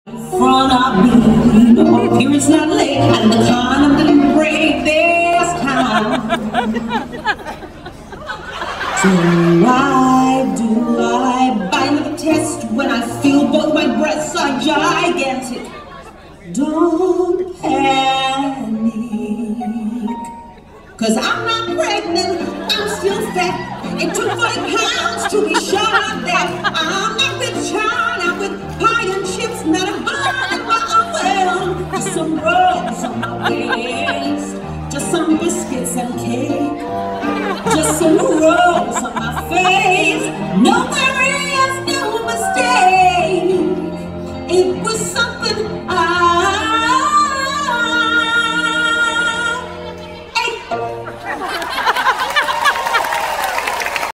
Front of me, no, here it's not late, and the time I'm gonna break this time. Do I buy another test when I feel both my breasts are gigantic? Don't panic, 'cause I'm not pregnant, I'm still fat. It took 40 pounds to be sure that I'm not the child.